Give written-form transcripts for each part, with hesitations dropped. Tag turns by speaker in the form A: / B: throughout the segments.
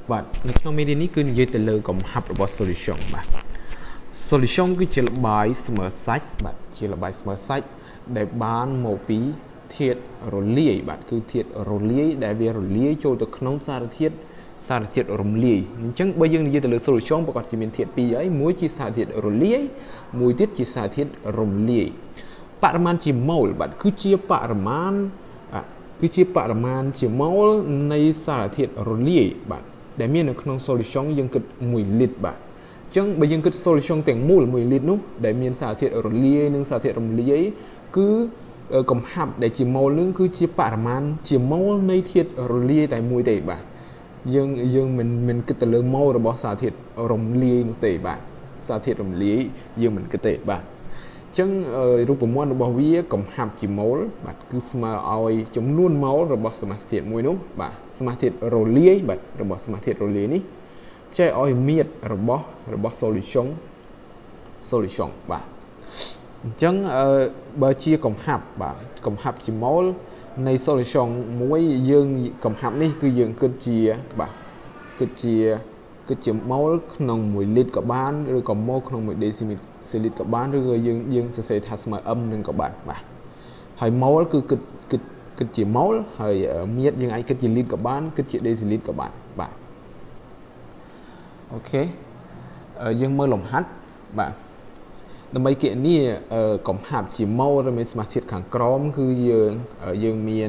A: បាទនៅក្នុងមេរៀននេះគឺនិយាយទៅលើកំហាប់របស់ solution បាទ solution គឺជាល្បាយស្មើសាច់បាទជាល្បាយស្មើសាច់ដែលបានមកពីធាតុរលាយបាទគឺធាតុរលាយដែលវារលាយចូលទៅក្នុងសារធាតុរំលាយអញ្ចឹងបើយើងនិយាយទៅលើ solution ប្រកបជាមានធាតុពីរហើយមួយជាសារធាតុរលាយមួយទៀតជាសារធាតុរំលាយបរិមាណជា mol បាទគឺជាបរិមាណជា mol នៃសារធាតុរលាយបាទដែលមាននៅក្នុង solution យើងគិត1លីត្របាទអញ្ចឹងបើយើងគិត solution ទាំងមូល1លីត្រនោះដែលមានសារធាតុរលាយនិងសារធាតុរំលាយគឺកំហាប់ដែលជា mol នឹងគឺជាបរិមាណជា mol នៃធាតុរលាយតែមួយទេបាទយើងមិនគិតទៅលើ mol របស់សារធាតុរំលាយនោះទេបាទសារធាតុរំលាយយើងមិនគិតទេបាទអញ្ចឹងរូបមន្តរបស់វាកំហាប់ជា mol បាទគឺស្មើឲ្យចំនួន mol របស់សមាសធាតុមួយនោះបាទសមាសធាតុរលាយបាទរបស់សមាសធាតុរលាយនេះចែកឲ្យមាត្ររបស់ solution បាទអញ្ចឹងបើជាកំហាប់បាទកំហាប់ជា mol នៃ solution មួយយើងកំហាប់នេះគឺយើងគិតជាបាទគិតជា mol ក្នុង1លីត្រក៏បានឬក៏ mol ក្នុង1ដេស៊ីលីត្រក៏បានឬក៏យើងសរសេរថាស្មើ m នឹងក៏បានបាទហើយ mol គឺគិតជា mol ហើយមាត្រយើងអាចគិតជាលីត្រក៏បានគិតជាដេស៊ីលីត្រក៏បានបាទអូខេយើងមើលលំហាត់បាទដើម្បីគណនាកំហាប់ជា mol ឬមានសមាសធាតុខាងក្រោមគឺយើងមាន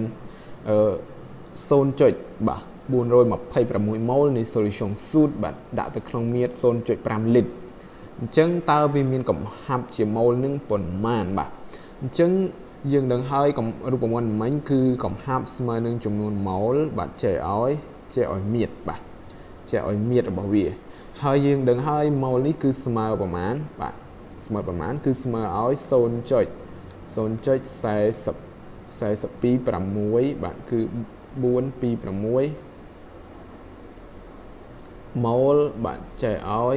A: 0.បាទ426 mol នៃ solution ស៊ូតបាទដាក់ទៅក្នុងមាត្រ 0.5 លីត្រអញ្ចឹងតើវាមានកំហាប់ជា mol នឹងប៉ុន្មានបាទអញ្ចឹងយើងដឹងហើយរូបមន្តមិញគឺកំហាប់ស្មើនឹងចំនួន mol បាទចែកឲ្យមាត្របាទចែកឲ្យមាត្ររបស់វាហើយយើងដឹងហើយ mol នេះគឺស្មើប្រមាណបាទស្មើប្រមាណគឺស្មើឲ្យ 0.4226 បាទគឺ426 mol បាទចែកឲ្យ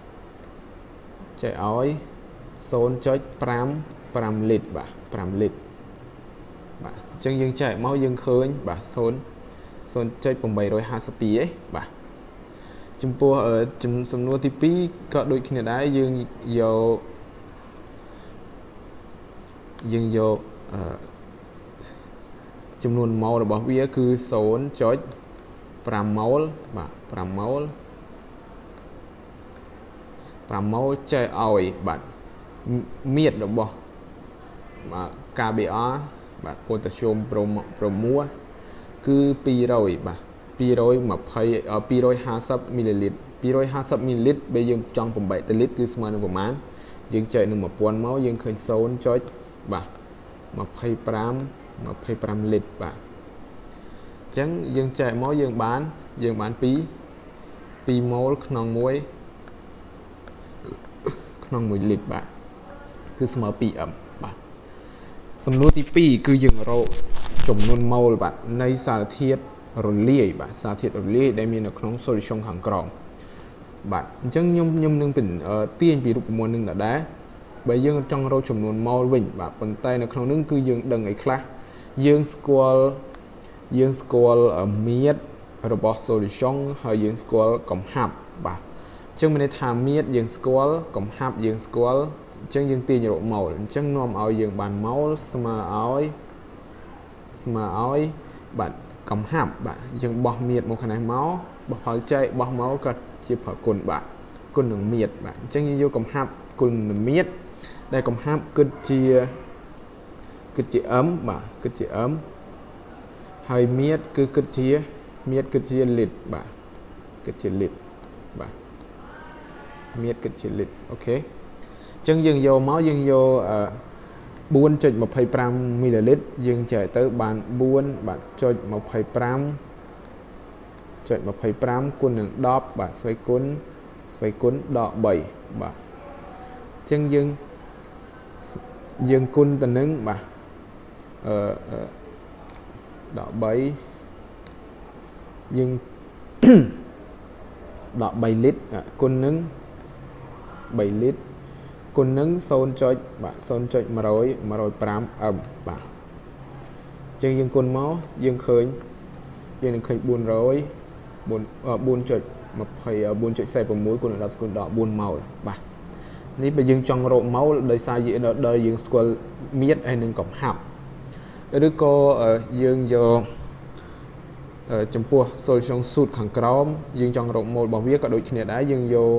A: 0.55 លីត្របាទ5លីត្របាទអញ្ចឹងយើងចែកមកយើងឃើញបាទ0.852ឯងបាទចំពោះសំណួរទី2ក៏ដូចគ្នាដែរយើងយកចំនួន mol របស់វាគឺ 0.5 mol បាទ5 mol ចែកឲ្យបាទមាត្ររបស់បាទ KBr បាទ potassium bromure គឺ200បាទ250 មីលីលីត្រ250 មីលីលីត្របើយើងចង់បំបែកទៅលីត្រគឺស្មើនឹងប្រមាណយើងចែកនឹង 1000 មកយើងឃើញ 0.បាទ25 លីត្របាទអញ្ចឹងយើងចែកមកយើងបាន2 mol ក្នុង1លីត្របាទគឺស្មើ 2m បាទសំណួរទី2គឺយើងរកចំនួន mol បាទនៃសារធាតុរលាយបាទសារធាតុរលាយដែលមាននៅក្នុង solution ខាងក្រោមបាទអញ្ចឹងខ្ញុំនឹងទាញពីរូបមន្តនឹងដែរបើយើងចង់រកចំនួន mol វិញបាទប៉ុន្តែនៅក្នុងនឹងគឺយើងដឹងអីខ្លះយើងស្គាល់មាត្ររបស់ solution ហើយយើងស្គាល់កំហាប់បាទអញ្ចឹងមានន័យថាមាត្រយើងស្គាល់កំហាប់យើងស្គាល់អញ្ចឹងយើងទាញរក mol អញ្ចឹងនាំឲ្យយើងបាន mol ស្មើឲ្យបាទកំហាប់បាទយើងបោះមាត្រមកខាងនេះមកបោះផលចែកបោះមកក៏ជាផលគុណបាទគុណនឹងមាត្របាទអញ្ចឹងយើងយកកំហាប់គុណនឹងមាត្រដែលកំហាប់គិតជា m បាទគិតជា m ហើយមាត្រគឺគិតជាលីត្របាទគិតជាលីត្របាទមាត្រគិតជាលីត្រអូខេអញ្ចឹងយើងយកមកយើងយក4.25 មីលីលីត្រយើងចែកទៅបាន4បាទ.25 គុណនឹង10បាទស្វ័យគុណដក3បាទអញ្ចឹងយើងគុណទៅនឹងបាទដក3យើងដក3លីត្រគុណនឹង3លីត្រគុណនឹង 0.105 m បាទអញ្ចឹងយើងគុណមកយើងនឹងឃើញ400 4.26 គុណនឹង10គុណដល់4ម៉ោលបាទនេះបើយើងចង់រកម៉ោលដោយសារដល់យើងស្គាល់មៀតហើយនឹងកំហាប់ឬក៏យើងយកចំពោះ solution สูตรខាងក្រោមយើងចង់រកម៉ូលរបស់វាក៏ដូចគ្នាដែរយើងយក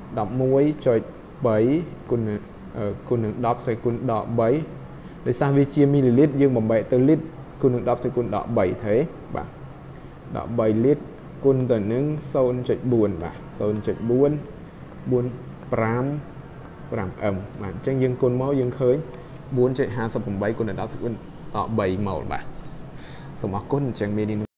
A: 11.3គុណនឹង10សេគុណដល់3ដោយសារវាជាមីលីលីត្រយើងបំបែកទៅលីត្រគុណនឹង10សេគុណដល់3ទេបាទ13លីត្រគុណទៅនឹង 0.4 បាទ 0.4 45 5m បាទអញ្ចឹងយើងគុណមកយើងឃើញ 4.58 គុណដល់10សេគុណដល់3ម៉ោលបាទសូមអរគុណអញ្ចឹងមេរៀន